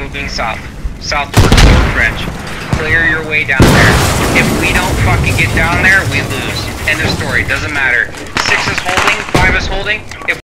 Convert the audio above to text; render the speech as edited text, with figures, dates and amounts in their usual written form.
moving south. South towards Silver Bridge. Clear your way down there. If we don't fucking get down there, we lose. End of story. Doesn't matter. 6 is holding, 5 is holding. If